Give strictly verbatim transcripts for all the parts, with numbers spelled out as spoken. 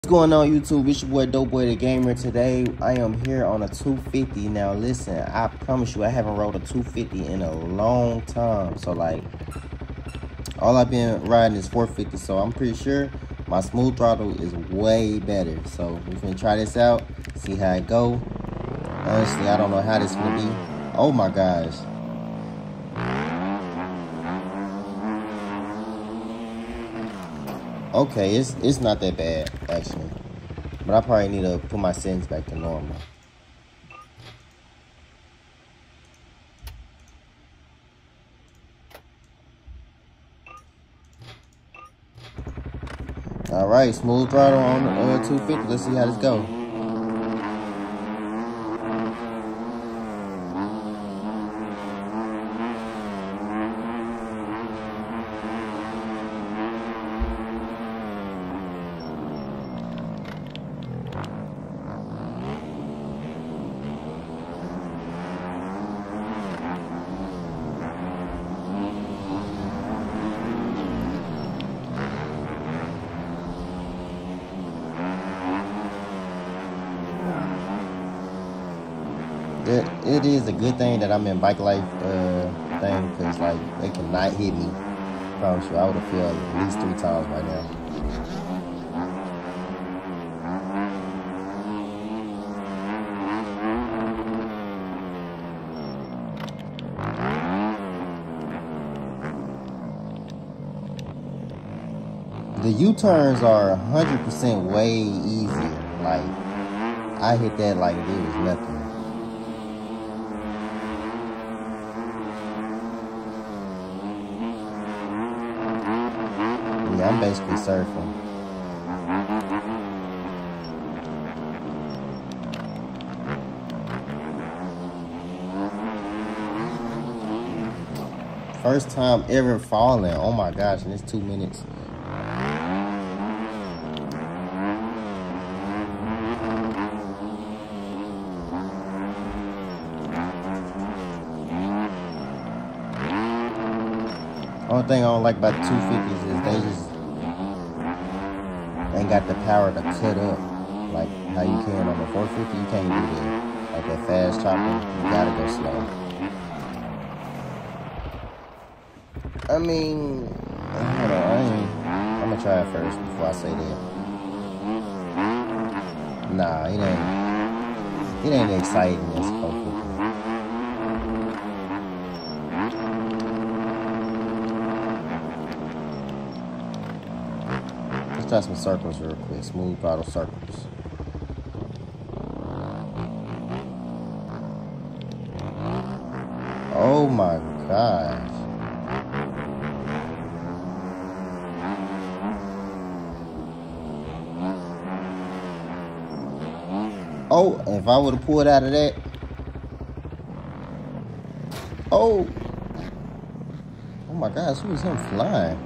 What's going on YouTube? It's your boy Doughboy the Gamer. Today I am here on a two fifty. Now listen, I promise you I haven't rode a two fifty in a long time. So like all I've been riding is four fifty, so I'm pretty sure my smooth throttle is way better. So we're gonna try this out, see how it go. Honestly, I don't know how this is gonna be. Oh my gosh. Okay, it's it's not that bad actually, but I probably need to put my settings back to normal. All right, smooth throttle on uh, two fifty. Let's see how this go. It, it is a good thing that I'm in bike life uh, thing, because like they cannot hit me. I promise you, I would have failed at least three times right now. The U-turns are one hundred percent way easier. Like I hit that like it was nothing. Yeah, I'm basically surfing. First time ever falling. Oh my gosh, and it's two minutes. Only thing I don't like about the two fifties is they just ain't got the power to cut up like how you can on the four fifty. You can't do that. Like that fast chopper, you gotta go slow. I mean, hold on, I ain't, I'm gonna try it first before I say that. Nah, it ain't, it ain't exciting as four fifty. Try some circles real quick. Smooth throttle circles. Oh my gosh. Oh, if I would have pulled out of that. Oh. Oh my gosh, who was him flying?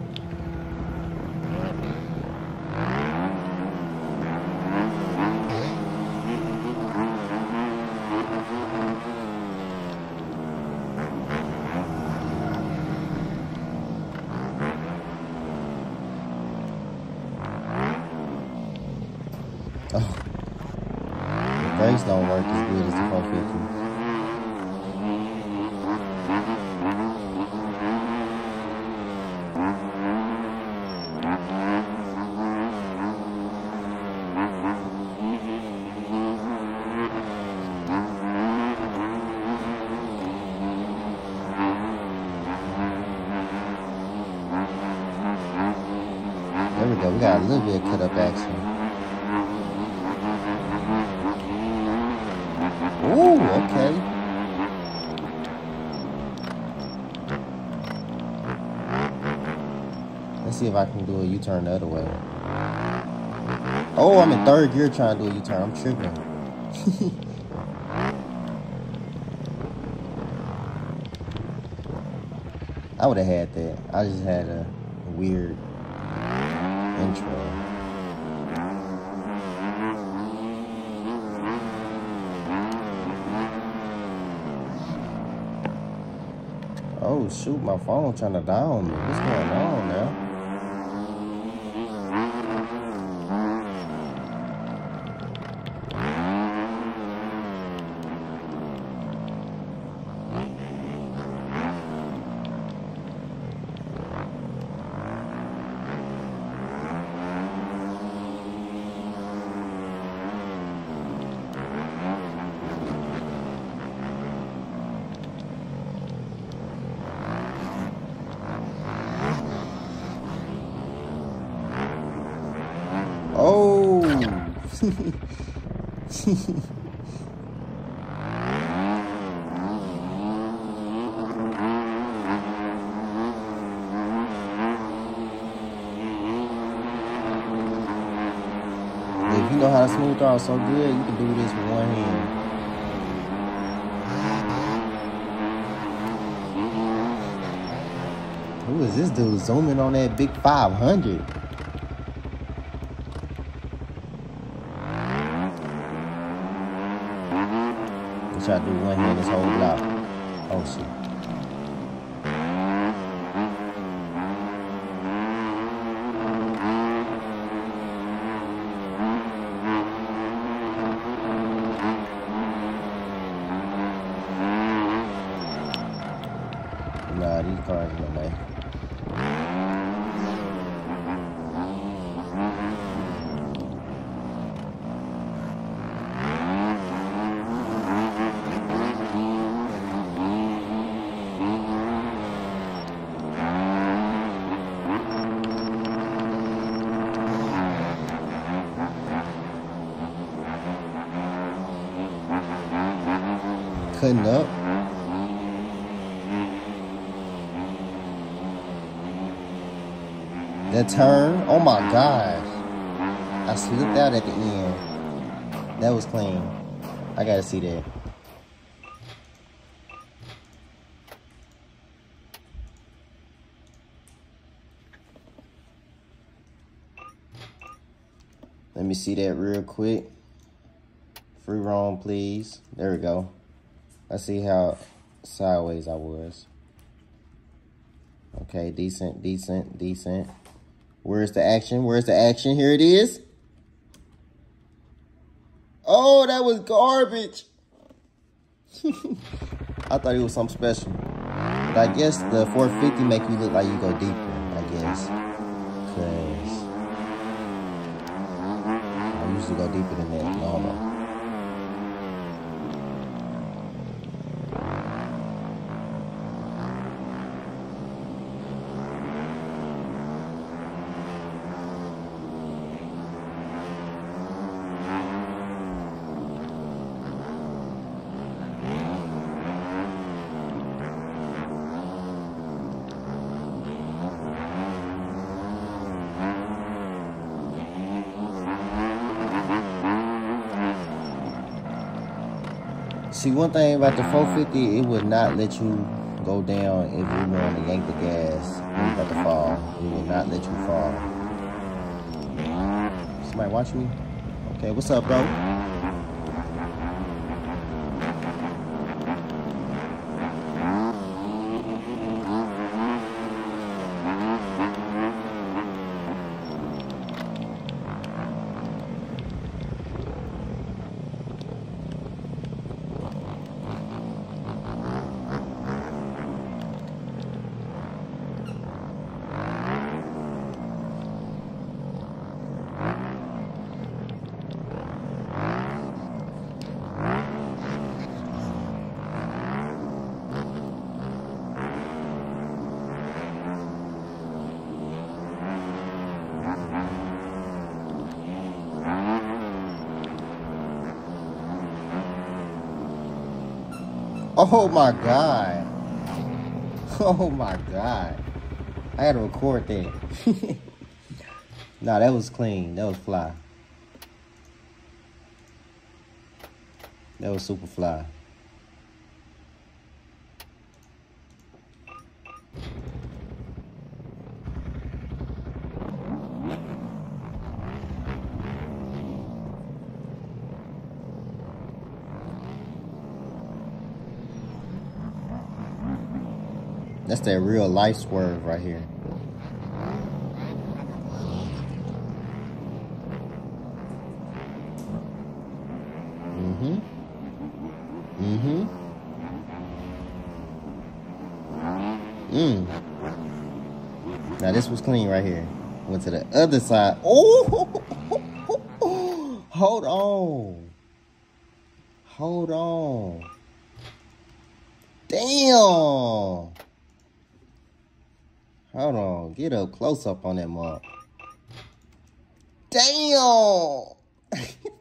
Oh, the brakes don't work as good as the four fifty. There we go. We got a little bit of cut up action. Ooh, okay. Let's see if I can do a U-turn the other way. Oh, I'm in third gear trying to do a U-turn. I'm tripping. I would have had that. I just had a weird intro. Oh shoot, my phone trying to die on me. What's going on now? If you know how to smooth out so good, you can do this with one hand. Who is this dude zooming on that big five hundred? Let's try to do one hand this whole block. Oh shit. Nah, these cars in the way. Cutting up. That turn, oh my gosh. I slipped out at the end. That was clean. I gotta see that. Let me see that real quick. Free roam, please. There we go. Let's see how sideways I was. Okay, decent, decent, decent. Where's the action? Where's the action? Here it is. Oh, that was garbage. I thought it was something special. But I guess the four fifty make you look like you go deeper, I guess. Because I usually go deeper than that. No, no. See, one thing about the four fifty, it would not let you go down if you want to yank the gas when you about to fall. It will not let you fall. Somebody watch me? Okay, what's up, bro? Oh my God. Oh my God. I had to record that. Nah, that was clean. That was fly. That was super fly. That's that real life swerve right here. Mm-hmm. Mm-hmm. Mm. Now this was clean right here. Went to the other side. Oh! Hold on. Hold on. Damn. Hold on, get up close up on that mark. Damn!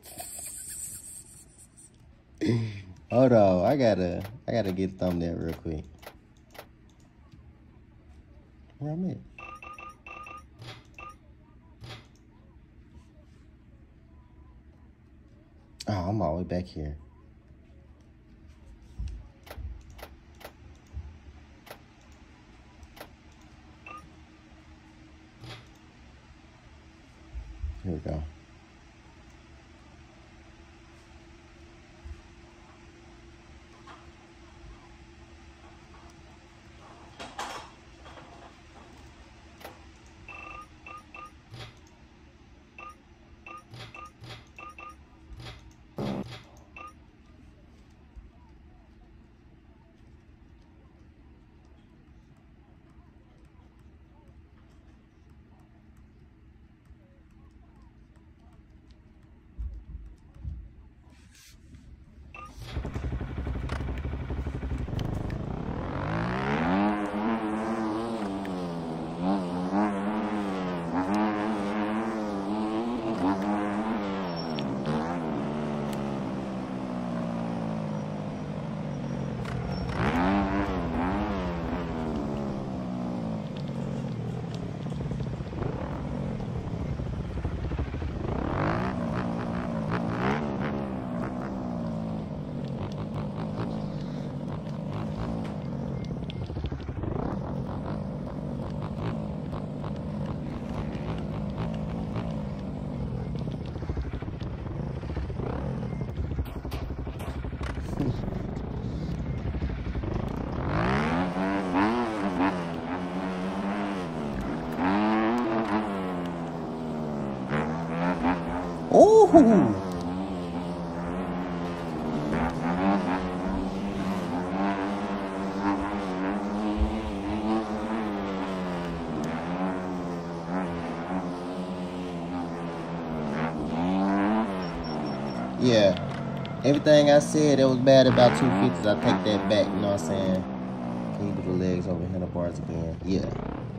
Hold on, I gotta, I gotta get thumbnail real quick. Where I'm at? Oh, I'm all the way back here. Here we go. Ooh. Yeah. Everything I said that was bad about two fifties, I take that back, you know what I'm saying? Can you do the legs over handlebars again? Yeah.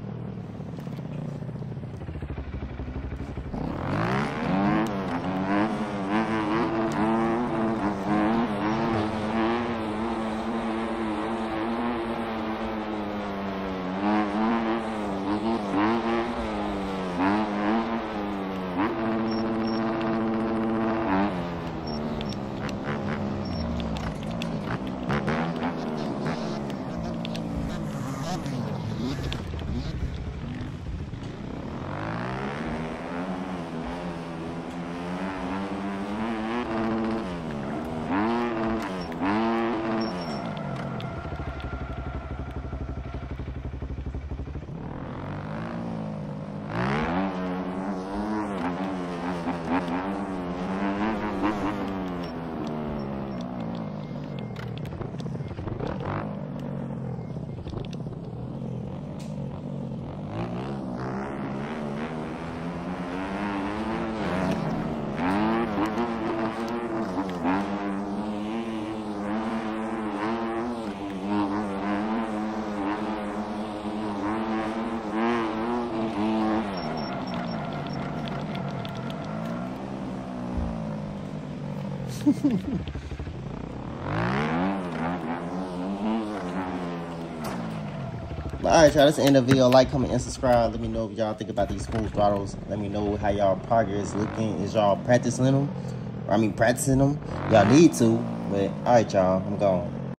Alright, y'all, that's the end of the video. Like, comment, and subscribe. Let me know if y'all think about these smooth throttles. Let me know how y'all progress looking. Is y'all practicing them? Or, I mean, practicing them? Y'all need to. But, alright, y'all, I'm gone.